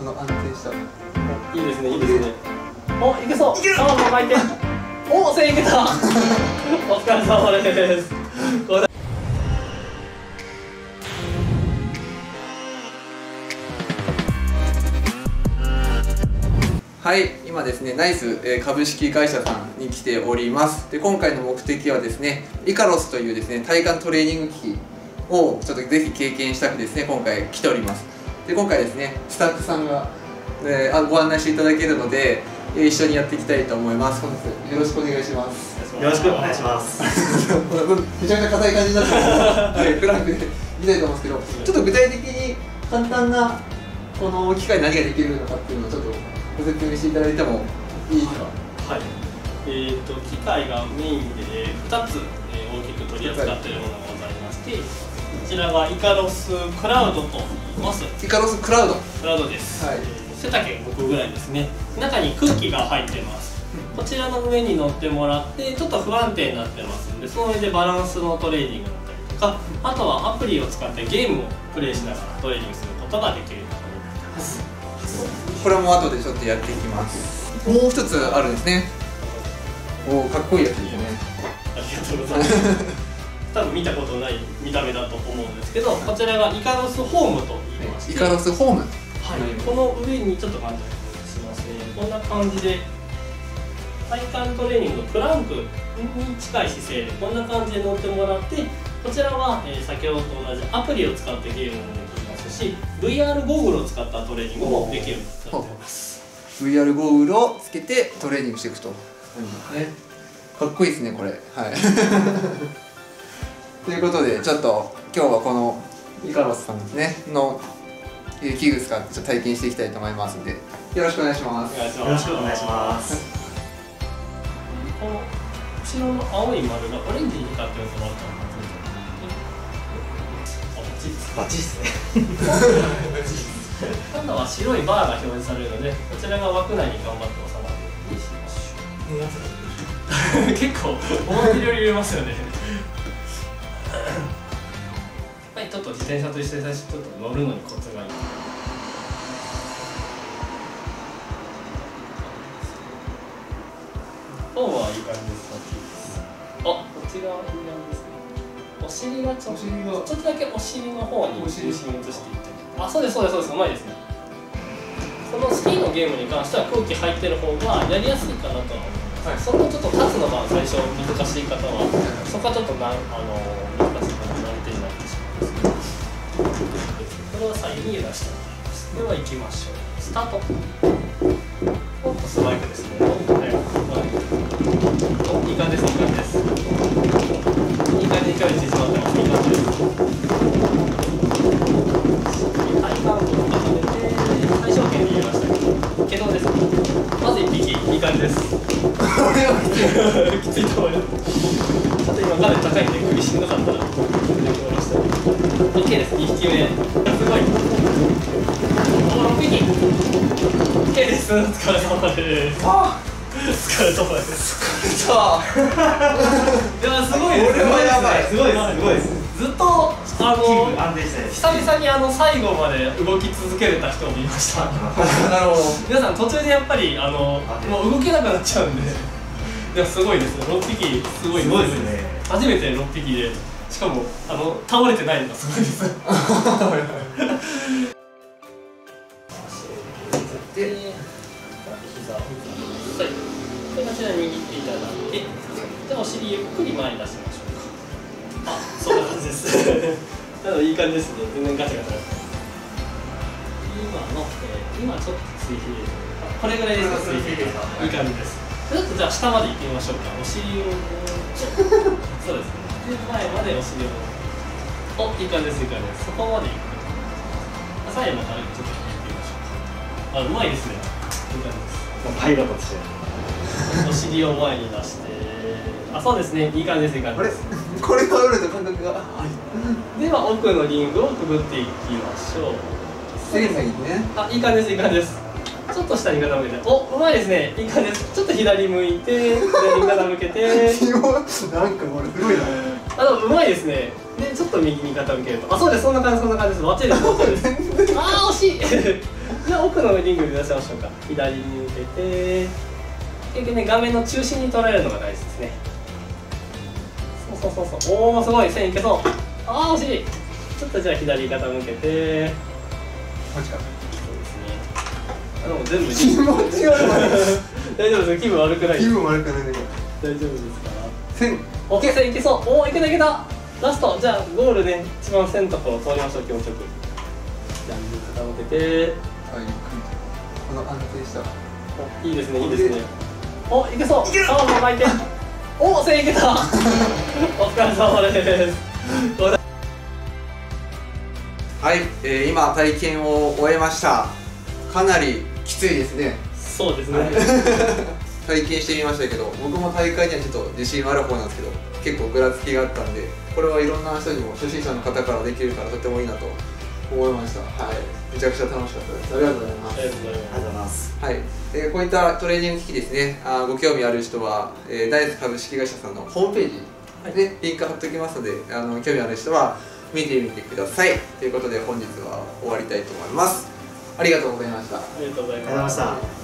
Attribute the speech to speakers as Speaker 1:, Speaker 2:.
Speaker 1: この安定した。
Speaker 2: いいですね、いいですね。お、いけそう。あ、もう巻いて。お、1000いけた。お疲れ様です。
Speaker 1: はい、今ですね、ナイス株式会社さんに来ております。で、今回の目的はですね、イカロスというですね、体幹トレーニング機器をちょっとぜひ経験したくですね、今回来ております。で、今回ですね、スタッフさんが、ご案内していただけるので、一緒にやっていきたいと思います。本日よろしくお願いします。
Speaker 3: よろしくお願いします。
Speaker 1: めちゃめちゃ硬い感じになってます。フランクで見たいと思うんですけど、ちょっと具体的に簡単なこの機械何ができるのかっていうのをちょっとご説明していただいてもいいですか。
Speaker 2: はい。機械がメインで2つ、大きく取り扱っているものがございまして、こちらがイカロスクラウドと言います。
Speaker 1: イカロスクラウド。
Speaker 2: クラウドです。
Speaker 1: はい。
Speaker 2: 背丈5個ぐらいですね。中に空気が入ってます。こちらの上に乗ってもらってちょっと不安定になってますので、その上でバランスのトレーニングだったりとか、あとはアプリを使ってゲームをプレイしながらトレーニングすることができると思います。
Speaker 1: これも後でちょっとやっていきます。もう一つあるんですね。おお、かっこいいやつですね。
Speaker 2: ありがとうございます。多分見たことない見た目だと思うんですけど、こちらがイカロスホームと言いまして、
Speaker 1: イカロスホーム。
Speaker 2: はい、この上にちょっと簡単にしますね。こんな感じで体幹トレーニングのプランクに近い姿勢でこんな感じで乗ってもらって、こちらは、先ほどと同じアプリを使ってゲームもできますし、 VR ゴーグルを使ったトレーニングもできるようになっています。
Speaker 1: VR ゴーグルをつけてトレーニングしていくと、かっこいいですねこれ。はいということで、ちょっと今日はこのイカロスさんですねの器具使って体験していきたいと思いますので、よろしくお願いします。
Speaker 3: よろしくお願いします。
Speaker 2: この後ろの青い丸がオレンジに光ってると思うと
Speaker 3: バッチリですね。
Speaker 2: 今度は白いバーが表示されるので、こちらが枠内に頑張って収まるようにしましょう。結構思ってるより入れますよね。はい、ちょっと自転車と一緒に最初ちょっと乗るのにコツがいい。フォームはいい感じです。あ、こっち側いい感じですね。お尻がちょっとだけお尻の方に中心移していって。あ、そうですそうですそうです。うまいですね。このスキーのゲームに関しては空気入ってる方がやりやすいかなとは思います。そこちょっと立つのが最初難しい方は、そこはちょっと難しいかな、難点になってしまいます。これを左右に揺らしてもらいます。では行きましょう。スタート。おっとスパイクですね。いい感じです、いい感じです。いい感じに距離縮まってます。いい感じです。体幹を固めて最小限に入れましたけどですね。まず1匹、いい感じです。これはきついと思います。ちょっと今かなり高いんで首しんどかったら OK です。2匹目すごい。お6匹 OK です。お疲れ様です。お疲れ様です。疲れた。いや、すごいです。これはやばい。すごいです。すごいです。ずっと安定して久々に最後まで動き続けれた人を見ました。なるほど。皆さん途中でやっぱりもう動けなくなっちゃうんで、いやすごいですね。6匹すごいですね。初めて6匹で、しかも倒れてないのがすごいです。で、膝をはい。で、こちら握っていただいて、でお尻ゆっくり前に出しましょうか。あ、そんな感じです。いい感じですね。全然ガチャガチャ。今ちょっと水平です。これぐらいですか、水平です。いい感じです。ちょっとじゃあ下まで行ってみましょうか。お尻をそうですね。で、前までお尻をお、いい感じです、いい感じです。そこまで行く。最後までちょっと行ってみましょうか。あ、うまいですね。いい感じです。
Speaker 3: パイロットとして
Speaker 2: お尻を前に出して、あ、そうですね、いい感じです、いい感じです。
Speaker 1: これが折れた感覚が。
Speaker 2: では奥のリングをくぐっていきましょう。
Speaker 1: セリフがいいね。
Speaker 2: あ、いい感じです、いい感じです。ちょっと下に傾けて、お、うまいですね、いい感じです。ちょっと左向いて、左に傾けて。
Speaker 1: なんかこれすごいな。
Speaker 2: うまいですね。で、ちょっと右に傾けると、あ、そうです、そんな感じ、そんな感じです。バッチリです、バッチリです。あー、惜しい。 じゃあ奥のリングで出しましょうか。左に向けて結局ね、画面の中心に捉えるのが大事ですね。そうおお、すごい線いけそう。ああ惜しい。ちょっとじゃあ左肩向けて、
Speaker 1: マジか。
Speaker 2: そうですね。あ、でも全部
Speaker 1: 気持ち悪い。
Speaker 2: 大丈夫です。気分悪くない。
Speaker 1: 気分悪くないね。
Speaker 2: 大丈夫ですか。
Speaker 1: 線。
Speaker 2: オッケー、線いけそう。おお、いけたいけた。ラスト、じゃあゴールね、一番線のところを通りましょう。気持ちよく。じゃあ右肩向けて、
Speaker 1: はい、ゆっくり。この安定した。
Speaker 2: お、いいですね、いいですね。お、いけそう。いける。あ、もう巻いて。お、線いけた。お疲れ様です。
Speaker 1: はい、今体験を終えました。かなりきついですね。
Speaker 2: そうですね。
Speaker 1: 体験してみましたけど、僕も大会にはちょっと自信ある方なんですけど、結構ぐらつきがあったんで、これはいろんな人にも初心者の方からできるからとてもいいなと思いました。はい、めちゃくちゃ楽しかったです。ありがとうございます。
Speaker 2: ありがとうございます。
Speaker 3: ありがとうございます。
Speaker 1: はい、こういったトレーニング機器ですね、ご興味ある人は、ダイス株式会社さんのホームページでリンク貼っておきますので、興味ある人は見てみてください。ということで本日は終わりたいと思います。ありがとうございました。
Speaker 2: ありがとうござい
Speaker 3: ありがとうございま
Speaker 2: ま
Speaker 3: した。